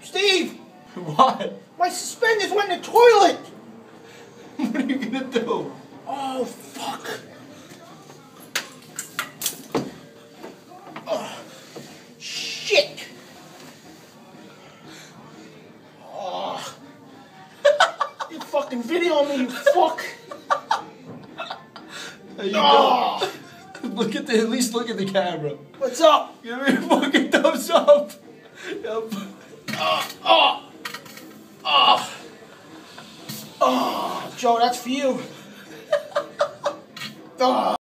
Steve! What? My suspenders went in the toilet! What are you gonna do? Oh, fuck. Oh, shit! Oh. You fucking video me, you fuck! There you Oh. go. Look at the, at least look at the camera. What's up? Give me a fucking thumbs up. Yep. Oh, Joe, that's for you. Oh.